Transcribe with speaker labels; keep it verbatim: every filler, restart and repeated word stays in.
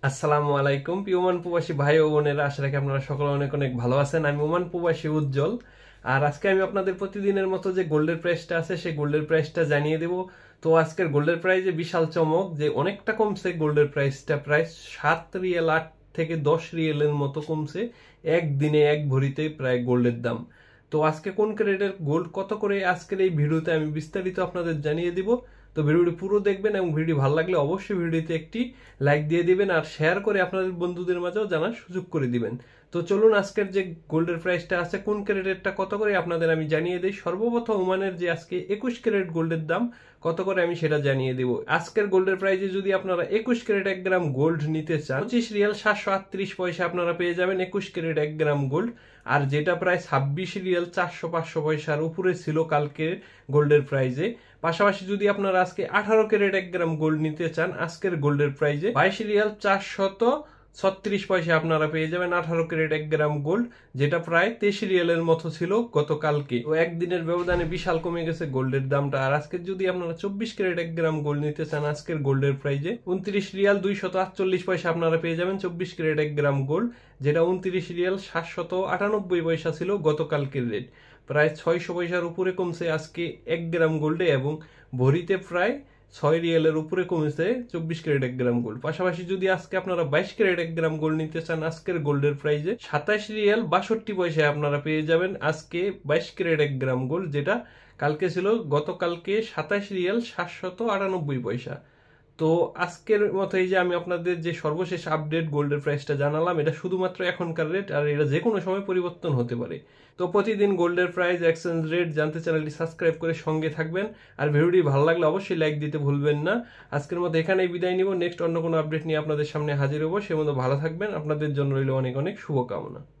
Speaker 1: আসসালামু আলাইকুম প্রিয় ওমান প্রবাসী ভাই ও বোনেরা, আশা রাখি আপনারা সকলে অনেক অনেক ভালো আছেন। আমি ওমান প্রবাসী উজ্জ্বল। আর আজকে আমি আপনাদের প্রতিদিনের মতো যে গোল্ডের প্রাইসটা আছে সেই গোল্ডের প্রাইসটা জানিয়ে দেব। তো আজকের গোল্ডের প্রাইসে বিশাল চমক, যে অনেকটা কমছে গোল্ডের প্রাইসটা, প্রায় সাত রিয়েল আট থেকে দশ রিয়েলের মতো কমছে একদিনে, এক ভরিতে প্রায় গোল্ডের দাম। তো আজকে কোন ক্যারেটের গোল্ড কত করে আজকের এই ভিডিওতে আমি বিস্তারিত আপনাদের জানিয়ে দিব। তো ভিডিওটি পুরো দেখবেন এবং ভিডিও ভালো লাগলে অবশ্যই ভিডিওতে একটি লাইক দিয়ে দিবেন আর শেয়ার করে আপনাদের বন্ধুদের মাঝেও জানার সুযোগ করে দিবেন। তো চলুন আজকের যে গোল্ডের প্রাইসটা আছে কোন ক্যারেটেরটা কত করে আপনাদের আমি জানিয়ে দিই। সর্বপ্রথম ওমানের যে আজকে একুশ ক্যারেট গোল্ডের দাম কত করে আমি সেটা জানিয়ে দেব। আজকের গোল্ডের প্রাইসে যদি আপনারা একুশ ক্যারেট এক গ্রাম গোল্ড নিতে চান, পঁচিশ রিয়াল সাতশো আটত্রিশ পয়সা আপনারা পেয়ে যাবেন একুশ ক্যারেট এক গ্রাম গোল্ড। আর যেটা প্রায় ছাব্বিশ রিয়াল চারশো পাঁচশো পয়সার উপরে ছিল কালকে গোল্ডের প্রাইসে। পাশাপাশি যদি আপনারা আজকে আঠারো ক্যারেট এক গ্রাম গোল্ড নিতে চান, আজকের গোল্ডের প্রাইসে বাইশ রিয়াল চারশত ছত্রিশ পয়সা আপনারা পেয়ে যাবেন আঠারো ক্যারেট এক গ্রাম গোল্ড, যেটা প্রায় তেইশ রিয়ালের মতো ছিল গতকালকে। তো একদিনের ব্যবধানে বিশাল কমে গেছে গোল্ডের দামটা। আর আজকে যদি আপনারা চব্বিশ ক্যারেট এক গ্রাম গোল্ড নিতে চান, আজকের গোল্ডের প্রাইসে উনত্রিশ রিয়াল দুইশত আটচল্লিশ পয়সা আপনারা পেয়ে যাবেন চব্বিশ ক্যারেট এক গ্রাম গোল্ড, যেটা উনত্রিশ রিয়াল সাতশত আটানব্বই পয়সা ছিল গতকালকের রেট। প্রায় ছয়শো পয়সার উপরে কমছে আজকে এক গ্রাম গোল্ডে, এবং ভরিতে প্রায় ছয় রিয়ালের উপরে কমেছে চব্বিশ ক্যারেট এক গ্রাম গোল্ড। পাশাপাশি যদি আজকে আপনারা বাইশ ক্যারেট এক গ্রাম গোল্ড নিতে চান, আজকের গোল্ডের প্রাইসে সাতাশ রিয়াল বাষট্টি পয়সায় আপনারা পেয়ে যাবেন আজকে বাইশ ক্যারেট এক গ্রাম গোল্ড, যেটা কালকে ছিল গতকালকে সাতাশ রিয়াল সাতশত আটানব্বই পয়সা। তো আজকের মতো এই যে আমি আপনাদের যে সর্বশেষ আপডেট গোল্ডের প্রাইসটা জানালাম, এটা শুধুমাত্র এখনকার রেট, আর এটা যে কোনো সময় পরিবর্তন হতে পারে। তো প্রতিদিন গোল্ডের প্রাইস, এক্সচেঞ্জ রেট জানতে চ্যানেলটি সাবস্ক্রাইব করে সঙ্গে থাকবেন। আর ভিডিওটি ভালো লাগলে অবশ্যই লাইক দিতে ভুলবেন না। আজকের মতো এখানেই বিদায় নিব, নেক্সট অন্য কোনো আপডেট নিয়ে আপনাদের সামনে হাজির হবো। সে মতো ভালো থাকবেন, আপনাদের জন্য রইল অনেক অনেক শুভকামনা।